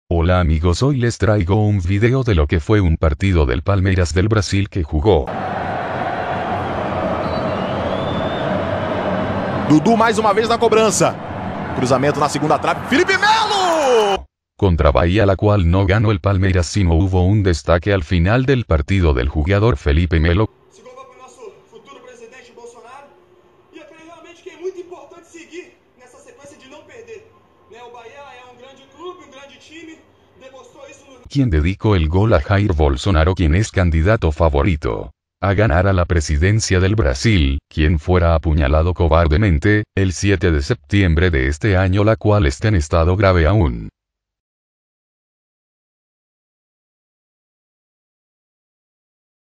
Hola amigos, hoy les traigo un video de lo que fue un partido del Palmeiras del Brasil que jugó Dudu mais uma vez na cobrança. Cruzamento na segunda trave. Felipe Melo! contra Bahía, la cual no ganó el Palmeiras, sino hubo un destaque al final del partido del jugador Felipe Melo. Esse gol vai pro nosso futuro presidente Bolsonaro. E é realmente que é muito importante seguir nessa sequência de não perder. O Bahia é um grande clube, um grande time. Demostrou isso no... Quien dedicó el gol a Jair Bolsonaro, quien es candidato favorito a ganar a la presidencia del Brasil, quien fuera apuñalado cobardemente el 7 de septiembre de este año, la cual está en estado grave aún.